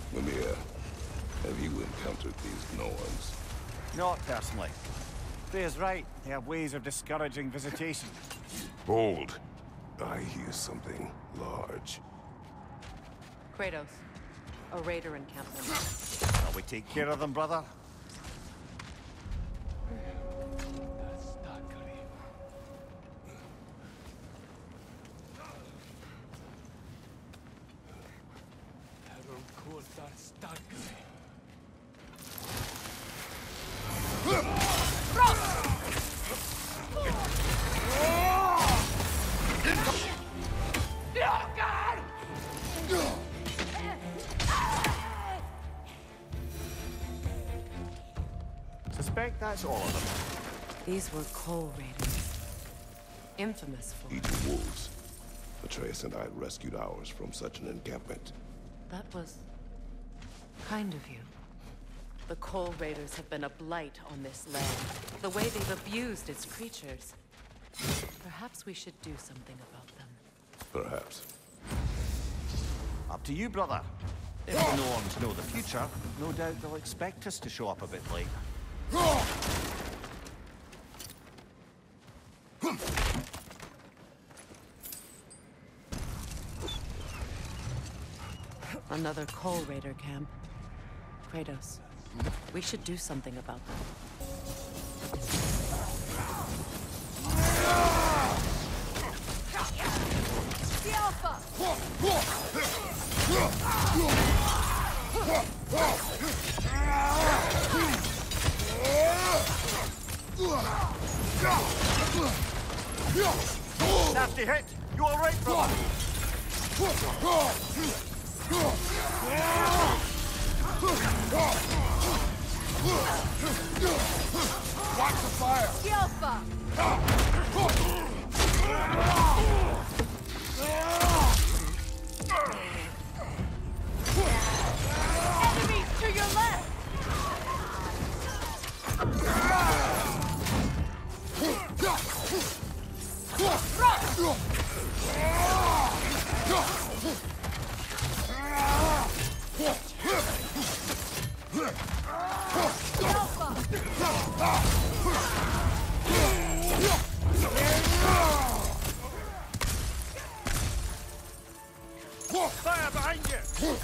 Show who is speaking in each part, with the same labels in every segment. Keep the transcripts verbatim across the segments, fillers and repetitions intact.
Speaker 1: Mimir, have you encountered these Norns?
Speaker 2: Not personally. Freya's right. They have ways of discouraging visitation.
Speaker 1: Hold. I hear something large.
Speaker 3: Kratos, a raider encampment.
Speaker 2: Shall we take care of them, brother? Suspect that's all of them.
Speaker 3: These were Coal Raiders. Infamous for...
Speaker 1: Eating wolves. Atreus and I rescued ours from such an encampment.
Speaker 3: That was... kind of you. The Coal Raiders have been a blight on this land. The way they've abused its creatures. Perhaps we should do something about them.
Speaker 1: Perhaps.
Speaker 2: Up to you, brother. If the Norns know the future, no doubt they'll expect us to show up a bit late.
Speaker 3: Another Coal Raider camp. Kratos, we should do something about them.
Speaker 4: The Alpha!
Speaker 2: Nasty hit! You all right, brother?
Speaker 4: Watch the fire! The Alpha! Enemies to your left!
Speaker 2: Fire behind you!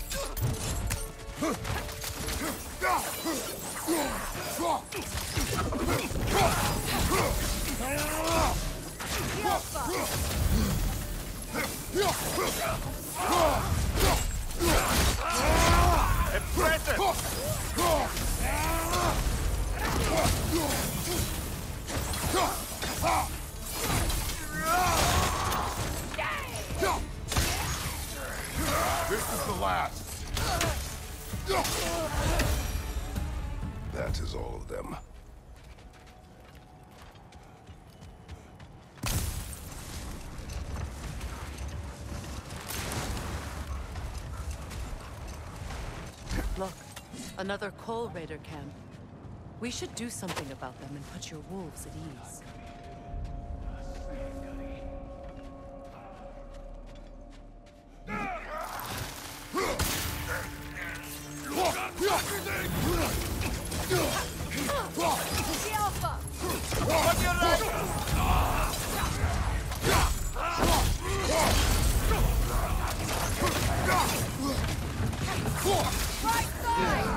Speaker 2: Impressive!
Speaker 1: This is the last. That is all of them.
Speaker 3: Look, another Coal Raider camp. We should do something about them and put your wolves at ease.
Speaker 4: The Alpha!
Speaker 2: On your right!
Speaker 4: Right side!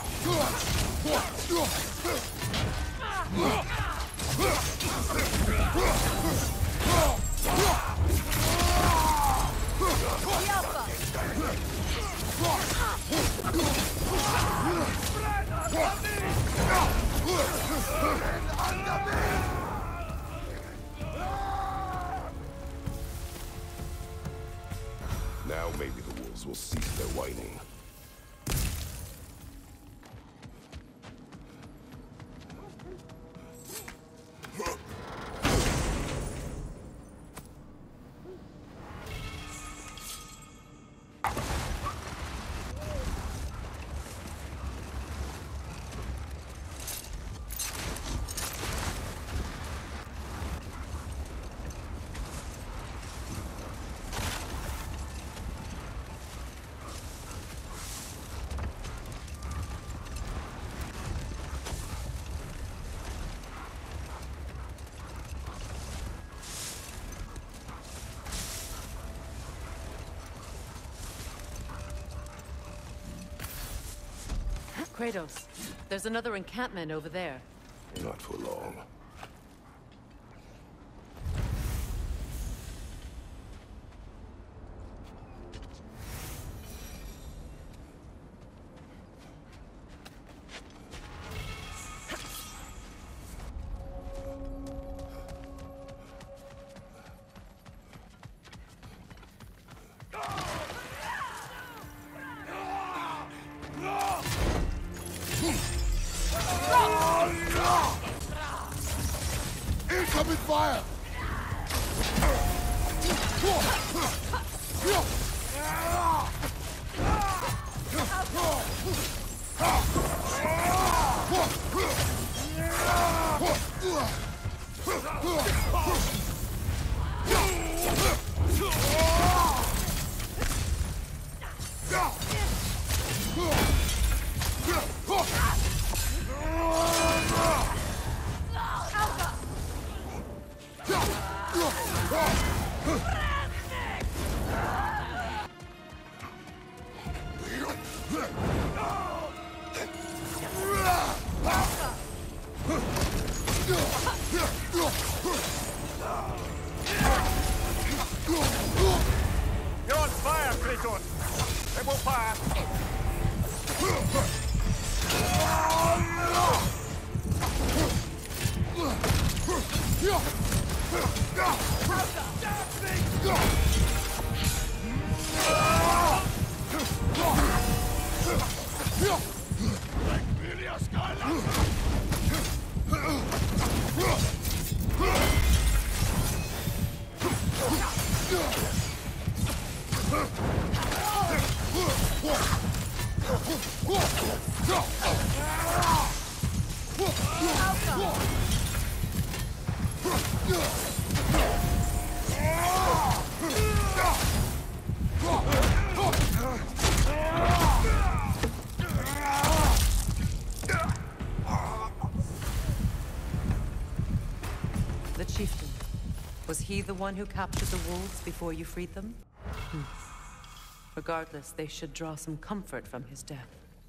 Speaker 4: The Alpha!
Speaker 1: Now maybe the wolves will cease their whining.
Speaker 3: Kratos, there's another encampment over there.
Speaker 1: Not for long.
Speaker 5: Incoming fire!
Speaker 2: You're on fire, Kratos! It will fire!
Speaker 3: The chieftain. Was he the one who captured the wolves before you freed them? Hmm. Regardless, they should draw some comfort from his death.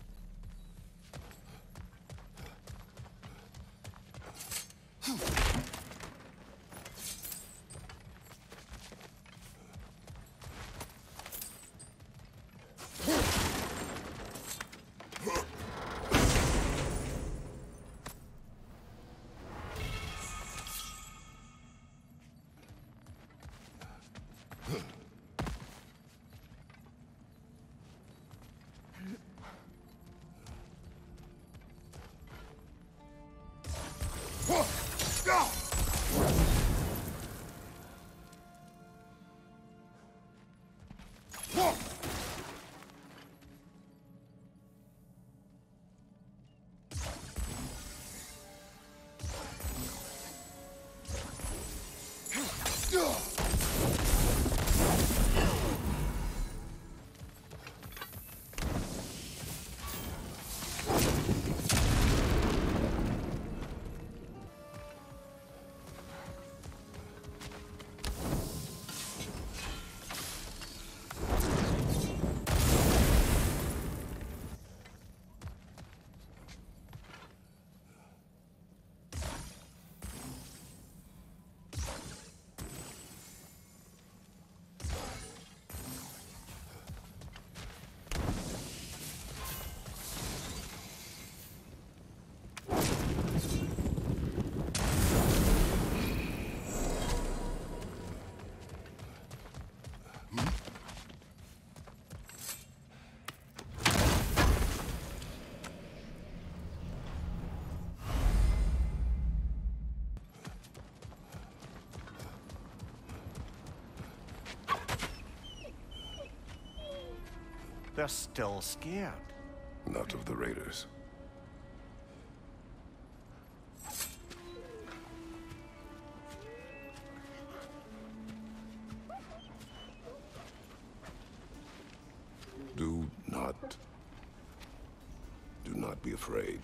Speaker 2: They're still scared.
Speaker 1: Not of the raiders. Do not... Do not be afraid.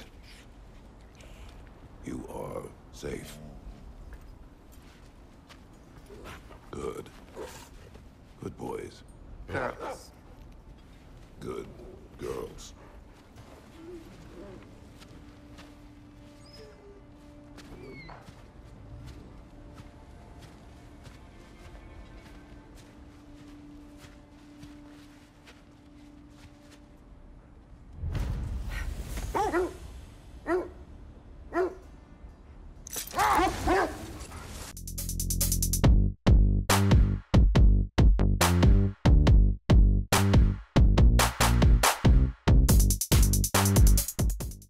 Speaker 1: You are safe. Good. Good boys.
Speaker 2: Kratos.